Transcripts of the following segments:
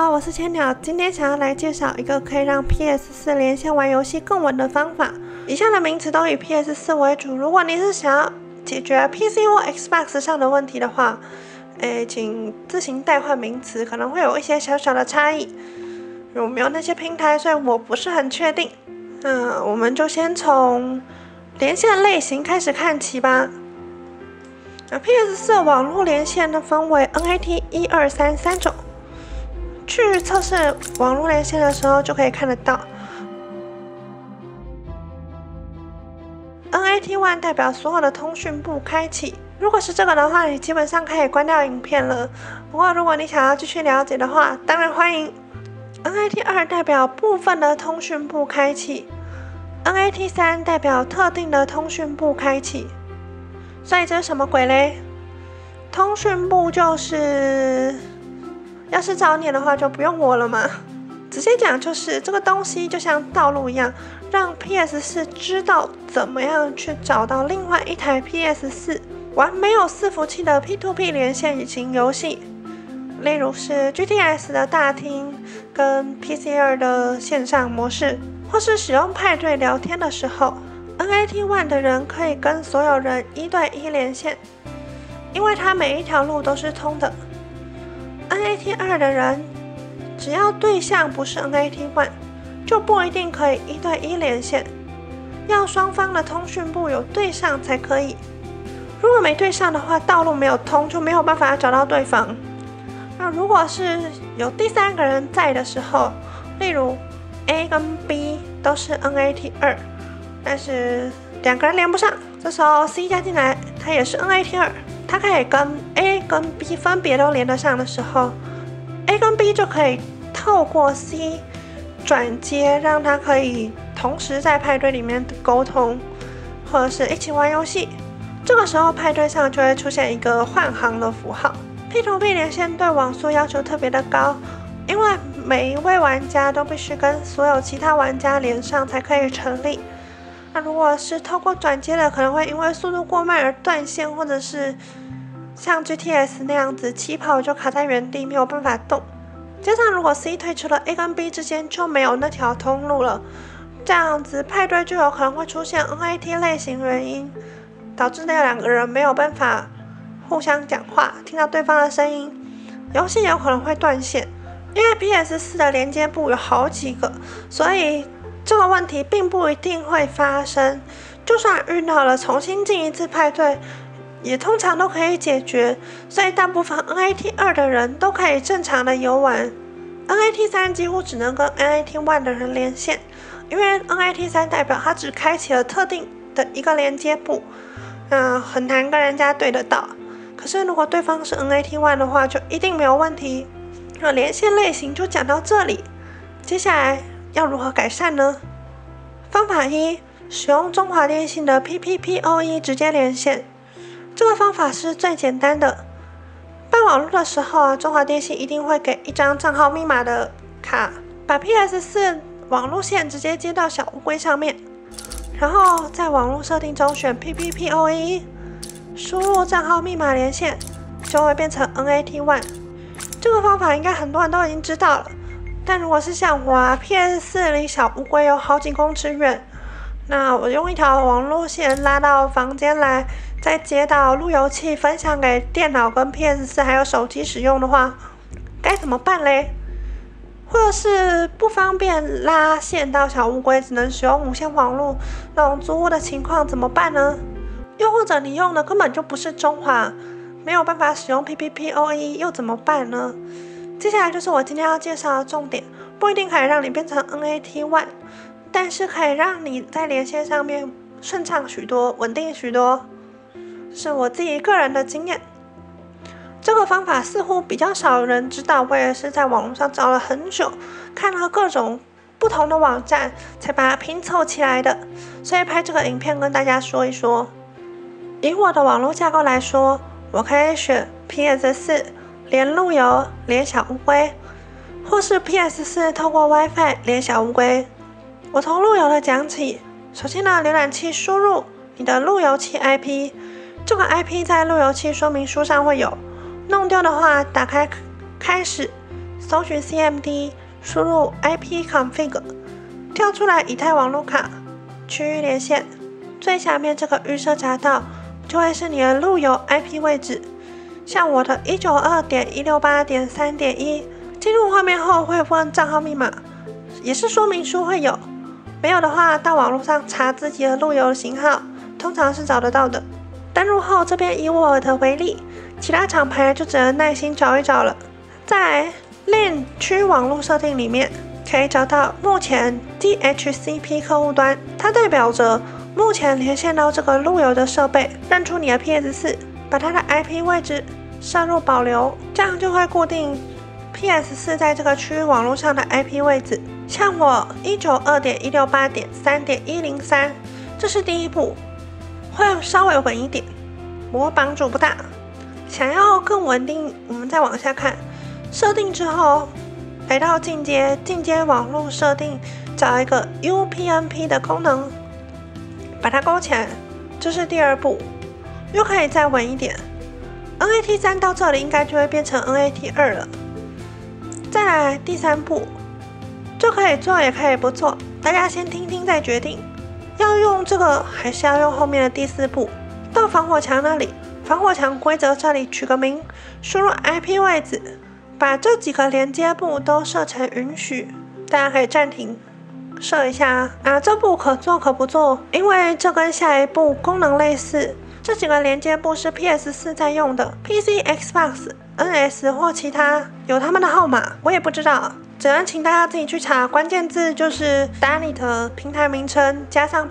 好，我是千鸟，今天想要来介绍一个可以让 PS4 连线玩游戏更稳的方法。以下的名词都以 PS4 为主，如果你是想要解决 PC 或 Xbox 上的问题的话，请自行代换名词，可能会有一些小小的差异。有没有那些平台，所以我不是很确定。我们就先从连线类型开始看起吧。PS4 网络连线呢分为 NAT 1、2、3三种。去测试网络连线的时候就可以看得到 ，NAT1 代表所有的通讯部开启。如果是这个的话，你基本上可以关掉影片了。不过如果你想要继续了解的话，当然欢迎。NAT2 代表部分的通讯部开启 ，NAT3 代表特定的通讯部开启。所以这是什么鬼嘞？通讯部就是。要是找你的话，就不用我了嘛。直接讲就是这个东西就像道路一样，让 PS4 知道怎么样去找到另外一台 PS4 玩没有伺服器的 P2P 连线型游戏，例如是 GTS 的大厅跟 PC2 的线上模式，或是使用派对聊天的时候 ，NAT1 的人可以跟所有人1对1连线，因为它每一条路都是通的。NAT2 的人，只要对象不是 NAT1， 就不一定可以1对1连线，要双方的通讯部有对上才可以。如果没对上的话，道路没有通，就没有办法找到对方。那如果是有第三个人在的时候，例如 A 跟 B 都是 NAT2， 但是两个人连不上，这时候 C 加进来，它也是 NAT2。它可以跟 A 跟 B 分别都连得上的时候 ，A 跟 B 就可以透过 C 转接，让它可以同时在派对里面沟通，或者是一起玩游戏。这个时候派对上就会出现一个换行的符号。P2P 连线对网速要求特别的高，因为每一位玩家都必须跟所有其他玩家连上才可以成立。那如果是透过转接的，可能会因为速度过慢而断线，或者是像 GTS 那样子起跑就卡在原地，没有办法动。加上如果 C 退出了 A 跟 B 之间就没有那条通路了，这样子派对就有可能会出现 NAT 类型原因，导致那两个人没有办法互相讲话，听到对方的声音，游戏有可能会断线。因为 PS4 的连接部有好几个，所以这个问题并不一定会发生，就算遇到了，重新进一次派对，也通常都可以解决。所以大部分 NAT2 的人都可以正常的游玩。NAT3 几乎只能跟 NAT1 的人连线，因为 NAT3 代表它只开启了特定的一个连接部，很难跟人家对得到。可是如果对方是 NAT1 的话，就一定没有问题。连线类型就讲到这里，接下来要如何改善呢？方法一，使用中华电信的 PPPoE 直接连线。这个方法是最简单的。办网络的时候中华电信一定会给一张账号密码的卡，把 PS4 网络线直接接到小乌龟上面，然后在网络设定中选 PPPoE， 输入账号密码连线，就会变成 NAT1。这个方法应该很多人都已经知道了，但如果是像我PS4 离小乌龟有好几公尺远，那我用一条网路线拉到房间来，再接到路由器分享给电脑跟 PS4 还有手机使用的话，该怎么办嘞？或者是不方便拉线到小乌龟，只能使用无线网路那种租屋的情况怎么办呢？又或者你用的根本就不是中华，没有办法使用 PPPoE 又怎么办呢？接下来就是我今天要介绍的重点，不一定可以让你变成 NAT1， 但是可以让你在连线上面顺畅许多，稳定许多，是我自己个人的经验。这个方法似乎比较少人知道，我也是在网络上找了很久，看了各种不同的网站，才把它拼凑起来的，所以拍这个影片跟大家说一说。以我的网络架构来说，我可以选 PS4 连路由连小乌龟，或是 PS4 透过 WiFi 连小乌龟。我从路由的讲起，首先呢，浏览器输入你的路由器 IP， 这个 IP 在路由器说明书上会有，弄丢的话打开开始搜寻 CMD， 输入 IP config， 跳出来以太网路卡区域连线，最下面这个预设闸道就会是你的路由 IP 位置。像我的 192.168.3.1， 进入画面后会问账号密码，也是说明书会有，没有的话到网络上查自己的路由型号，通常是找得到的。登录后，这边以我的为例，其他厂牌就只能耐心找一找了。在 LAN 区网络设定里面，可以找到目前 DHCP 客户端，它代表着目前连线到这个路由的设备，认出你的 PS4， 把它的 IP 位置设入保留，这样就会固定 PS4 在这个区域网络上的 IP 位置。像我 192.168.3.103， 这是第一步，会稍微稳一点，不过帮助不大。想要更稳定，我们再往下看，设定之后来到进阶网络设定，找一个 UPnP 的功能，把它勾起来，这是第二步，又可以再稳一点。NAT3 到这里应该就会变成 NAT2 了。再来第三步，就可以做也可以不做，大家先听听再决定，要用这个还是要用后面的第四步。到防火墙那里，防火墙规则这里取个名，输入 IP 位置，把这几个连接部都设成允许，大家可以暂停设一下啊。这步可做可不做，因为这跟下一步功能类似。这几个连接部是 PS4 在用的 ，PC、Xbox、NS 或其他有他们的号码，我也不知道，只能请大家自己去查。关键字就是 DANIT 平台名称加上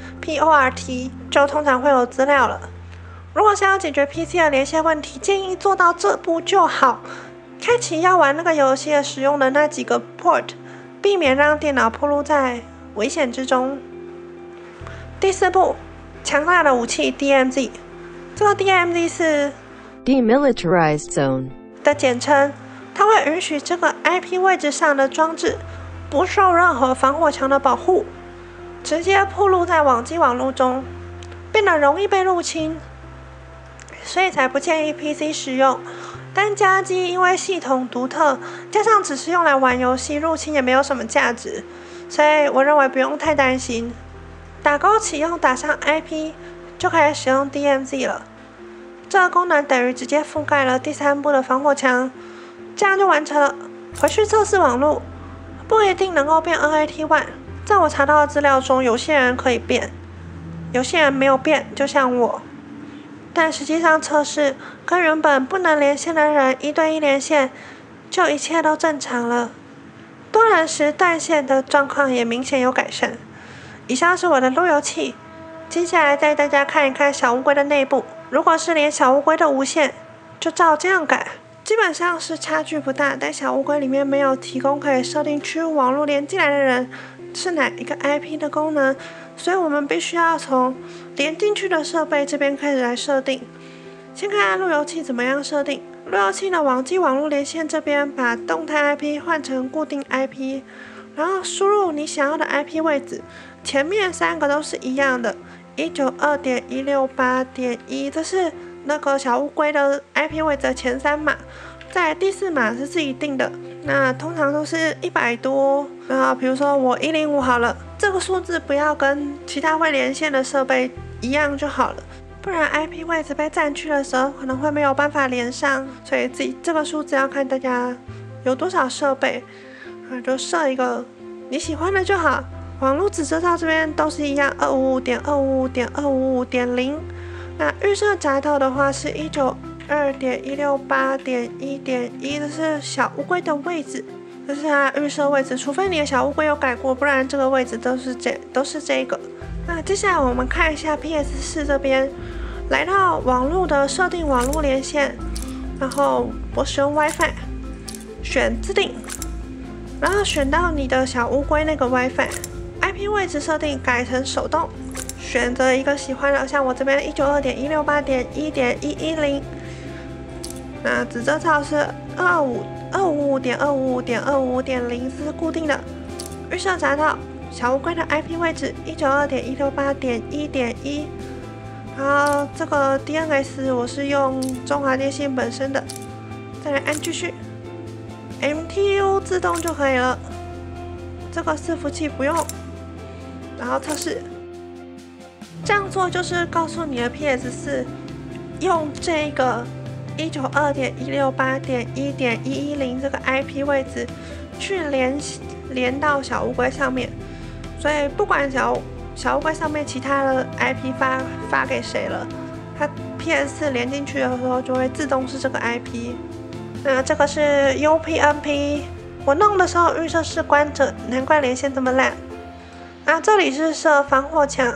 port 就通常会有资料了。如果是要解决 PC 的连线问题，建议做到这步就好。开启要玩那个游戏的使用的那几个 port， 避免让电脑暴露在危险之中。第四步，强大的武器 DMZ， 这个 DMZ 是 Demilitarized Zone 的简称，它会允许这个 IP 位置上的装置不受任何防火墙的保护，直接暴露在网际网络中，变得容易被入侵，所以才不建议 PC 使用。单家机因为系统独特，加上只是用来玩游戏，入侵也没有什么价值，所以我认为不用太担心。打勾启用，打上 IP 就可以使用 DMZ 了。这个功能等于直接覆盖了第三步的防火墙，这样就完成了。回去测试网络，不一定能够变 NAT1。在我查到的资料中，有些人可以变，有些人没有变，就像我。但实际上测试跟原本不能连线的人1对1连线，就一切都正常了。多人时断线的状况也明显有改善。以上是我的路由器，接下来带大家看一看小乌龟的内部。如果是连小乌龟的无线，就照这样改，基本上是差距不大。但小乌龟里面没有提供可以设定区域网络连进来的人是哪一个 IP 的功能，所以我们必须要从连进去的设备这边开始来设定。先看看路由器怎么样设定。路由器的网际网络连线这边把动态 IP 换成固定 IP， 然后输入你想要的 IP 位置。前面3个都是一样的 192.168.1， 这是那个小乌龟的 IP 位置的前3码，再来第4码是自己定的，那通常都是100多，然后比如说我105好了，这个数字不要跟其他会连线的设备一样就好了，不然 IP 位置被占据的时候可能会没有办法连上，所以自己这个数字要看大家有多少设备，就设一个你喜欢的就好。网络指遮罩这边都是一样 255.255.255.0， 那预设闸道的话是 192.168.1.1， 这是小乌龟的位置，这是它预设位置，除非你的小乌龟有改过，不然这个位置都是这个。那接下来我们看一下 PS4 这边，来到网络的设定网络连线，然后我使用 WiFi， 选自定，然后选到你的小乌龟那个 WiFi。IP 位置设定改成手动，选择一个喜欢的，像我这边 192.168.1.110， 那指遮罩是 255.255.255.255.0， 这是固定的。预设闸道小乌龟的 IP 位置 192.168.1.1， 然后这个 DNS 我是用中华电信本身的，再来按继续。 MTU 自动就可以了，这个伺服器不用。然后测试，这样做就是告诉你的 PS4 用这个 192.168.1.110 这个 IP 位置去连到小乌龟上面，所以不管小乌龟上面其他的 IP 发给谁了，它 PS4 连进去的时候就会自动是这个 IP。那这个是 UPnP， 我弄的时候预设是关着，难怪连线这么烂。啊，这里是设防火墙，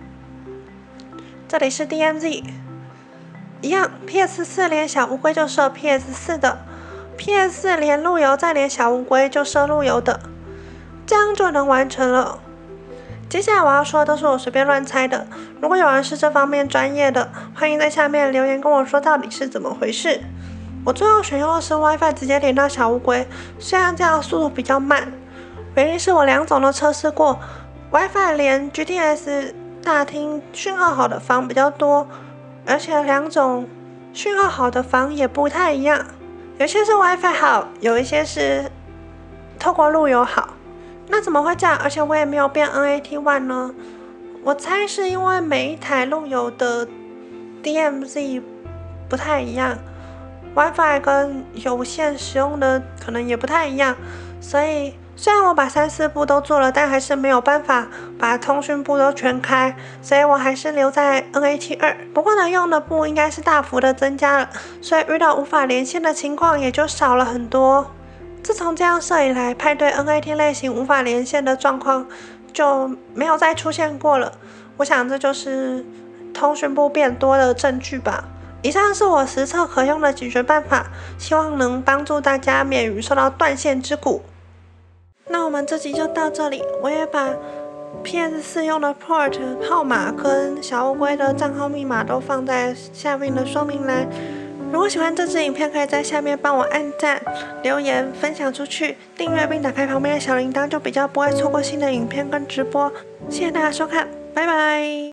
这里是 DMZ， 一样 PS4 连小乌龟就设 PS4 的 ，PS4 连路由再连小乌龟就设路由的，这样就能完成了。接下来我要说的都是我随便乱猜的，如果有人是这方面专业的，欢迎在下面留言跟我说到底是怎么回事。我最后选用的是 WiFi 直接连到小乌龟，虽然这样速度比较慢，原因是我两种都测试过。WiFi 连 GTS 大厅讯号好的房比较多，而且两种讯号好的房也不太一样，有些是 WiFi 好，有一些是透过路由好。那怎么会这样？而且我也没有变 NAT1 呢？我猜是因为每一台路由的 DMZ 不太一样， WiFi 跟有线使用的可能也不太一样，所以虽然我把3、4步都做了，但还是没有办法把通讯部都全开，所以我还是留在 NAT2。不过能用的部应该是大幅的增加了，所以遇到无法连线的情况也就少了很多。自从这样设以来，派对 NAT 类型无法连线的状况就没有再出现过了。我想这就是通讯部变多的证据吧。以上是我实测可用的解决办法，希望能帮助大家免于受到断线之苦。那我们这集就到这里，我也把 PS4 用的 port 号码跟小乌龟的账号密码都放在下面的说明栏。如果喜欢这支影片，可以在下面帮我按赞、留言、分享出去，订阅并打开旁边的小铃铛，就比较不会错过新的影片跟直播。谢谢大家收看，拜拜。